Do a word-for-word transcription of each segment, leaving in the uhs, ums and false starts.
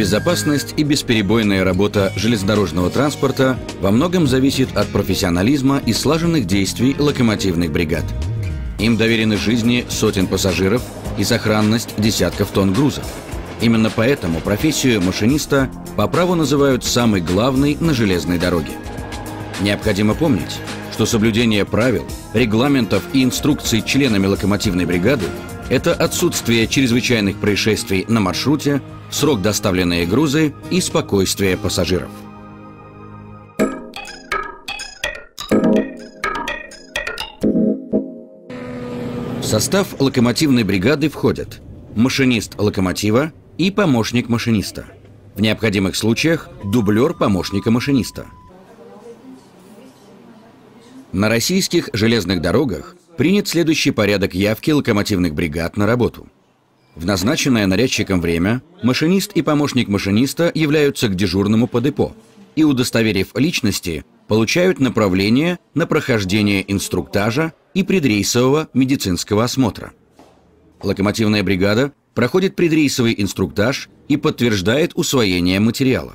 Безопасность и бесперебойная работа железнодорожного транспорта во многом зависит от профессионализма и слаженных действий локомотивных бригад. Им доверены жизни сотен пассажиров и сохранность десятков тонн грузов. Именно поэтому профессию машиниста по праву называют самой главной на железной дороге. Необходимо помнить, что соблюдение правил, регламентов и инструкций членами локомотивной бригады – это отсутствие чрезвычайных происшествий на маршруте, срок доставленные грузы и спокойствие пассажиров. В состав локомотивной бригады входят машинист локомотива и помощник машиниста. В необходимых случаях дублер помощника машиниста. На российских железных дорогах принят следующий порядок явки локомотивных бригад на работу. В назначенное нарядчиком время машинист и помощник машиниста являются к дежурному по депо и, удостоверив личности, получают направление на прохождение инструктажа и предрейсового медицинского осмотра. Локомотивная бригада проходит предрейсовый инструктаж и подтверждает усвоение материала.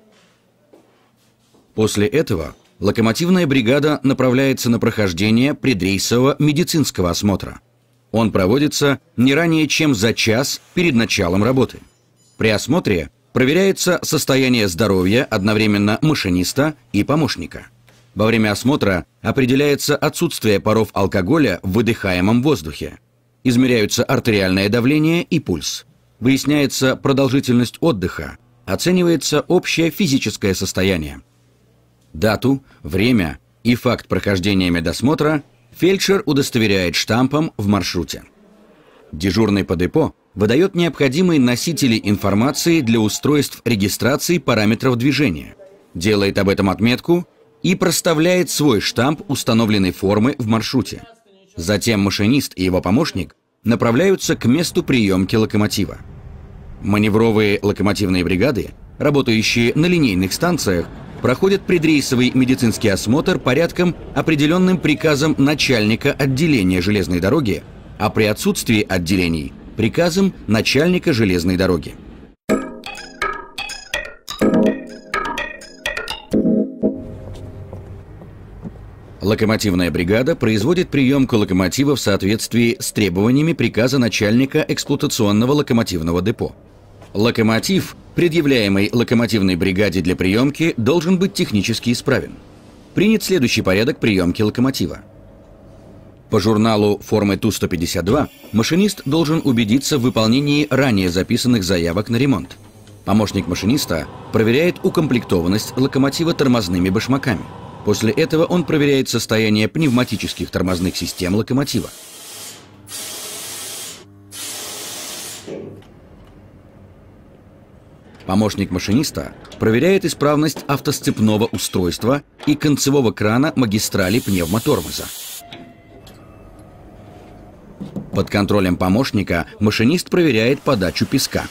После этого локомотивная бригада направляется на прохождение предрейсового медицинского осмотра. Он проводится не ранее, чем за час перед началом работы. При осмотре проверяется состояние здоровья одновременно машиниста и помощника. Во время осмотра определяется отсутствие паров алкоголя в выдыхаемом воздухе. Измеряются артериальное давление и пульс. Выясняется продолжительность отдыха. Оценивается общее физическое состояние. Дату, время и факт прохождения медосмотра фельдшер удостоверяет штампом в маршруте. Дежурный по депо выдает необходимые носители информации для устройств регистрации параметров движения, делает об этом отметку и проставляет свой штамп установленной формы в маршруте. Затем машинист и его помощник направляются к месту приемки локомотива. Маневровые локомотивные бригады, работающие на линейных станциях, проходят предрейсовый медицинский осмотр порядком, определенным приказом начальника отделения железной дороги, а при отсутствии отделений – приказом начальника железной дороги. Локомотивная бригада производит приемку локомотива в соответствии с требованиями приказа начальника эксплуатационного локомотивного депо. Локомотив, предъявляемый локомотивной бригаде для приемки, должен быть технически исправен. Принят следующий порядок приемки локомотива. По журналу формы Ту сто пятьдесят два машинист должен убедиться в выполнении ранее записанных заявок на ремонт. Помощник машиниста проверяет укомплектованность локомотива тормозными башмаками. После этого он проверяет состояние пневматических тормозных систем локомотива. Помощник машиниста проверяет исправность автосцепного устройства и концевого крана магистрали пневмотормоза. Под контролем помощника машинист проверяет подачу песка.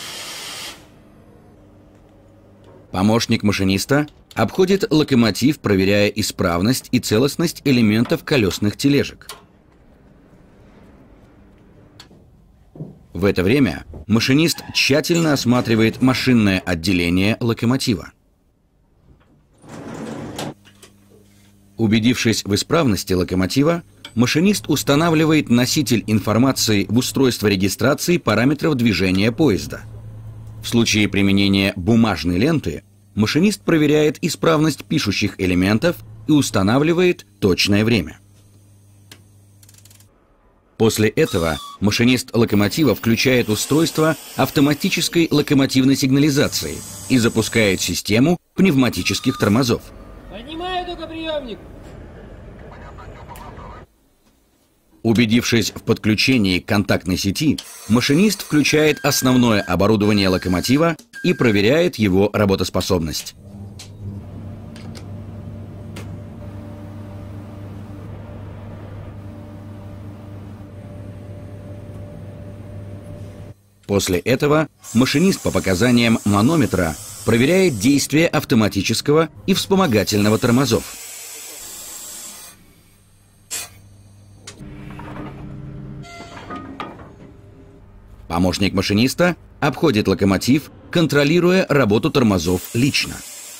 Помощник машиниста обходит локомотив, проверяя исправность и целостность элементов колесных тележек. В это время машинист тщательно осматривает машинное отделение локомотива. Убедившись в исправности локомотива, машинист устанавливает носитель информации в устройство регистрации параметров движения поезда. В случае применения бумажной ленты машинист проверяет исправность пишущих элементов и устанавливает точное время. После этого машинист локомотива включает устройство автоматической локомотивной сигнализации и запускает систему пневматических тормозов. Поднимаю только приемник. Убедившись в подключении к контактной сети, машинист включает основное оборудование локомотива и проверяет его работоспособность. После этого машинист по показаниям манометра проверяет действие автоматического и вспомогательного тормозов. Помощник машиниста обходит локомотив, контролируя работу тормозов лично.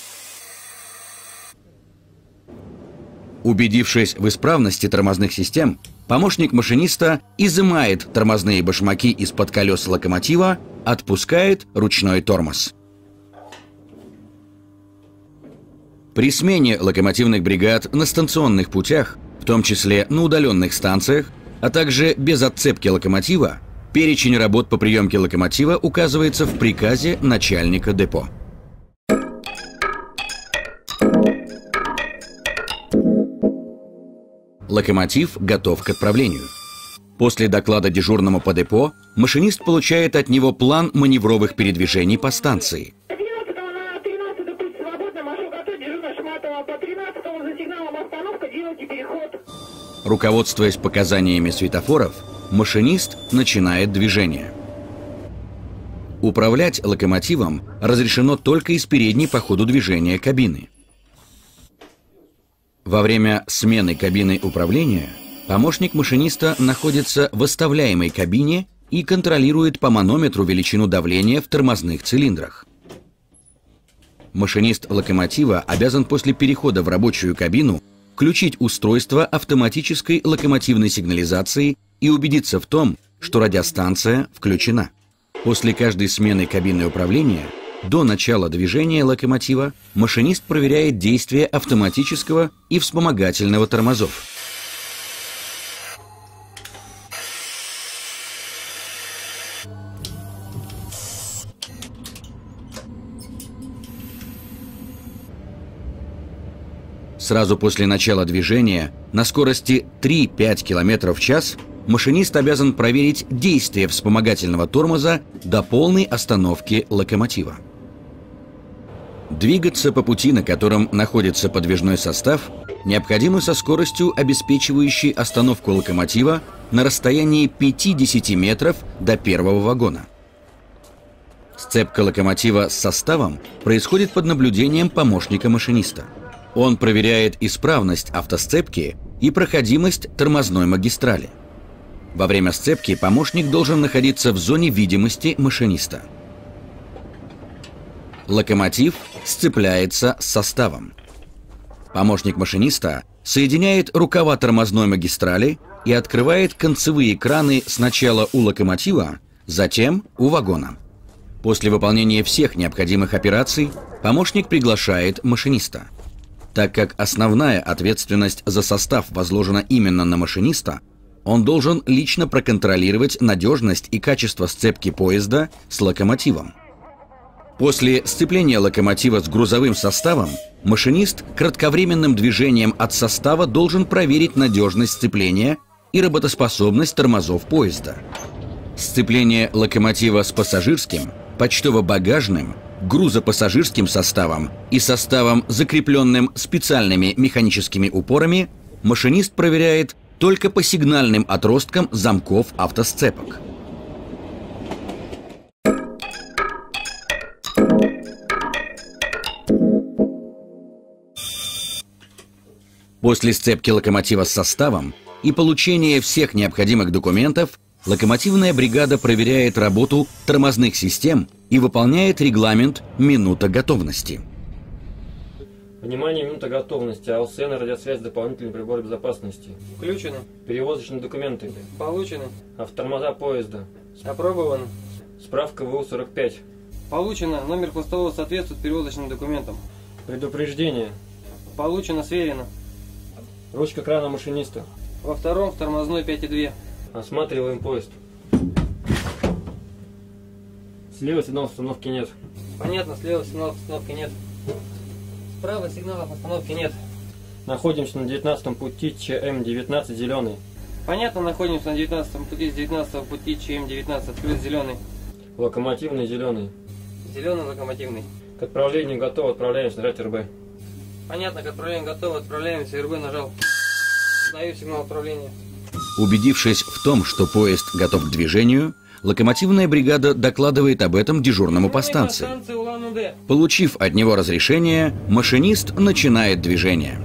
Убедившись в исправности тормозных систем, помощник машиниста изымает тормозные башмаки из-под колес локомотива, отпускает ручной тормоз. При смене локомотивных бригад на станционных путях, в том числе на удаленных станциях, а также без отцепки локомотива, перечень работ по приемке локомотива указывается в приказе начальника депо. Локомотив готов к отправлению. После доклада дежурному по депо машинист получает от него план маневровых передвижений по станции. Руководствуясь показаниями светофоров, машинист начинает движение. Управлять локомотивом разрешено только из передней по ходу движения кабины. Во время смены кабины управления помощник машиниста находится в оставляемой кабине и контролирует по манометру величину давления в тормозных цилиндрах. Машинист локомотива обязан после перехода в рабочую кабину включить устройство автоматической локомотивной сигнализации и убедиться в том, что радиостанция включена. После каждой смены кабины управления до начала движения локомотива машинист проверяет действие автоматического и вспомогательного тормозов. Сразу после начала движения на скорости три-пять километров в час машинист обязан проверить действие вспомогательного тормоза до полной остановки локомотива. Двигаться по пути, на котором находится подвижной состав, необходимо со скоростью, обеспечивающей остановку локомотива на расстоянии пятидесяти метров до первого вагона. Сцепка локомотива с составом происходит под наблюдением помощника машиниста. Он проверяет исправность автосцепки и проходимость тормозной магистрали. Во время сцепки помощник должен находиться в зоне видимости машиниста. Локомотив сцепляется с составом. Помощник машиниста соединяет рукава тормозной магистрали и открывает концевые краны сначала у локомотива, затем у вагона. После выполнения всех необходимых операций помощник приглашает машиниста. Так как основная ответственность за состав возложена именно на машиниста, он должен лично проконтролировать надежность и качество сцепки поезда с локомотивом. После сцепления локомотива с грузовым составом машинист кратковременным движением от состава должен проверить надежность сцепления и работоспособность тормозов поезда. Сцепление локомотива с пассажирским, почтово-багажным, грузопассажирским составом и составом, закрепленным специальными механическими упорами, машинист проверяет только по сигнальным отросткам замков автосцепок. После сцепки локомотива с составом и получения всех необходимых документов локомотивная бригада проверяет работу тормозных систем и выполняет регламент «Минута готовности». Внимание, минута готовности. АЛСН, радиосвязь, дополнительный прибор безопасности. Включено. Перевозочные документы. Получено. Автотормоза поезда. Опробовано. Справка вэ у сорок пять. Получено. Номер постового соответствует перевозочным документам. Предупреждение. Получено, сверено. Ручка крана машиниста. Во втором, в тормозной пять и два. Осматриваем поезд. Слева сигналов остановки нет. Понятно, слева сигналов остановки нет. Справа сигналов остановки нет. Находимся на девятнадцатом пути ЧМ девятнадцать, зеленый. Понятно, находимся на девятнадцатом пути, с девятнадцатого пути ЧМ девятнадцать, открыт зеленый. Локомотивный, зеленый. Зеленый локомотивный. К отправлению готово, отправляемся, нажать эр бэ. Понятно, к отправлению готово, отправляемся, эр бэ нажал. Даю сигнал отправления. Убедившись в том, что поезд готов к движению, локомотивная бригада докладывает об этом дежурному по станции. Получив от него разрешение, машинист начинает движение.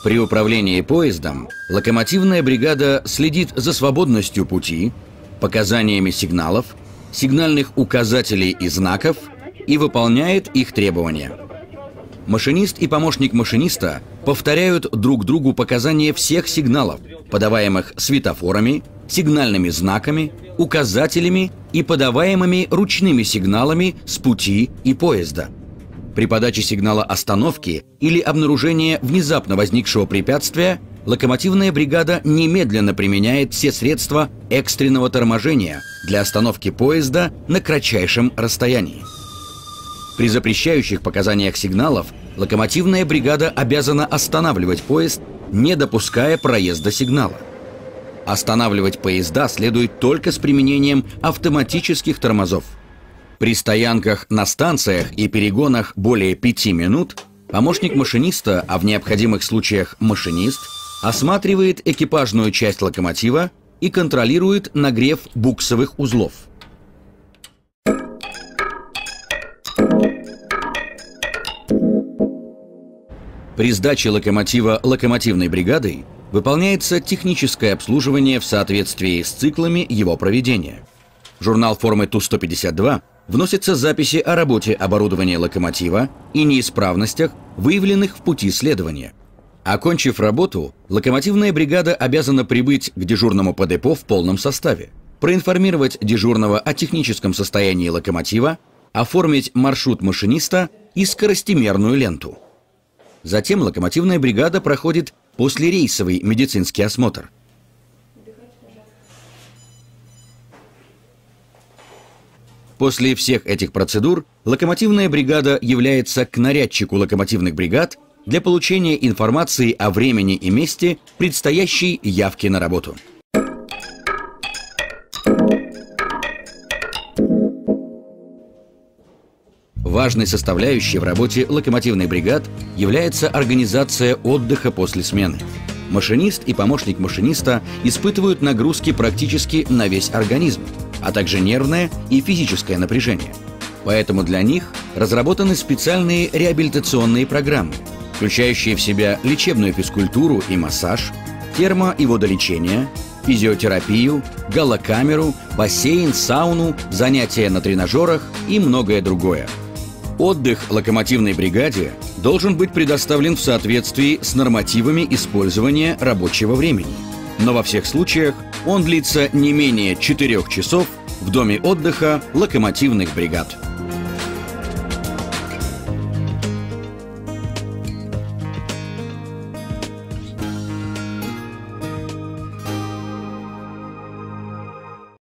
При управлении поездом локомотивная бригада следит за свободностью пути, показаниями сигналов, сигнальных указателей и знаков и выполняет их требования. Машинист и помощник машиниста повторяют друг другу показания всех сигналов, подаваемых светофорами, сигнальными знаками, указателями и подаваемыми ручными сигналами с пути и поезда. При подаче сигнала остановки или обнаружения внезапно возникшего препятствия локомотивная бригада немедленно применяет все средства экстренного торможения для остановки поезда на кратчайшем расстоянии. При запрещающих показаниях сигналов локомотивная бригада обязана останавливать поезд, не допуская проезда сигнала. Останавливать поезда следует только с применением автоматических тормозов. При стоянках на станциях и перегонах более пяти минут помощник машиниста, а в необходимых случаях машинист, осматривает экипажную часть локомотива и контролирует нагрев буксовых узлов. При сдаче локомотива локомотивной бригадой выполняется техническое обслуживание в соответствии с циклами его проведения. В журнал формы Ту сто пятьдесят два вносятся записи о работе оборудования локомотива и неисправностях, выявленных в пути следования. Окончив работу, локомотивная бригада обязана прибыть к дежурному по депо в полном составе, проинформировать дежурного о техническом состоянии локомотива, оформить маршрут машиниста и скоростимерную ленту. Затем локомотивная бригада проходит послерейсовый медицинский осмотр. После всех этих процедур локомотивная бригада является к нарядчику локомотивных бригад для получения информации о времени и месте предстоящей явки на работу. Важной составляющей в работе локомотивных бригад является организация отдыха после смены. Машинист и помощник машиниста испытывают нагрузки практически на весь организм, а также нервное и физическое напряжение. Поэтому для них разработаны специальные реабилитационные программы, включающие в себя лечебную физкультуру и массаж, термо- и водолечение, физиотерапию, галокамеру, бассейн, сауну, занятия на тренажерах и многое другое. Отдых локомотивной бригаде должен быть предоставлен в соответствии с нормативами использования рабочего времени. Но во всех случаях он длится не менее четырёх часов в доме отдыха локомотивных бригад.